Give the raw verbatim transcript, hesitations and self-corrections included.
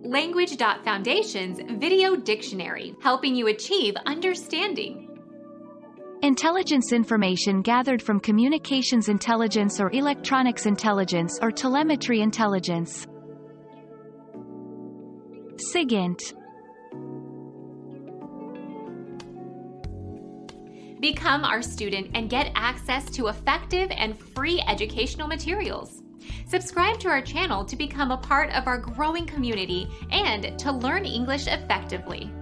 Language dot Foundation's Video Dictionary, helping you achieve understanding. Intelligence information gathered from communications intelligence or electronics intelligence or telemetry intelligence. SIGINT. Become our student and get access to effective and free educational materials. Subscribe to our channel to become a part of our growing community and to learn English effectively.